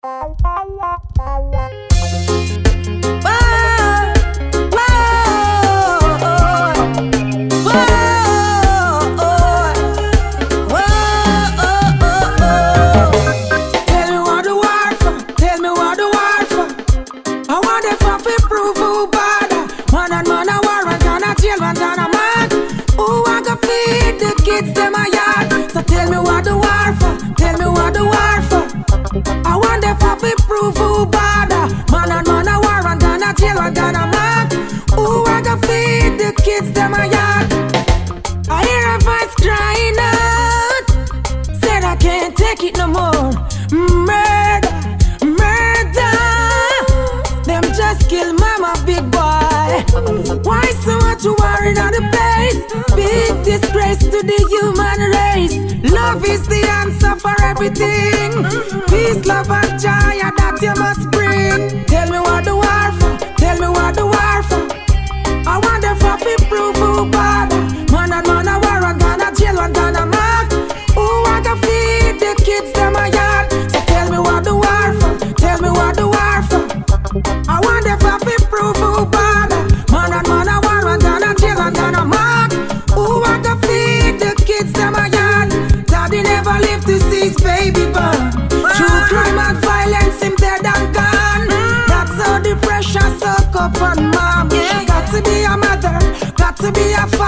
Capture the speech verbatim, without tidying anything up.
Love is the answer for everything. Peace, love and joy, and that you must bring. Tell me what the war for, tell me what the war for. I wonder if I feel prove who bad. Man and man a war and gonna jail and gonna mark. Who I can feed the kids them a yard. So tell me what the war for, tell me what the war for. I wonder if I feel prove who bad. Man and man a war and gonna jail and gonna mark. Who I can feed the kids them a yard. Daddy never lived to see his baby born. True crime and violence, him dead and gone. That's how the pressure suck up on mom. Got to be a mother, got to be a father.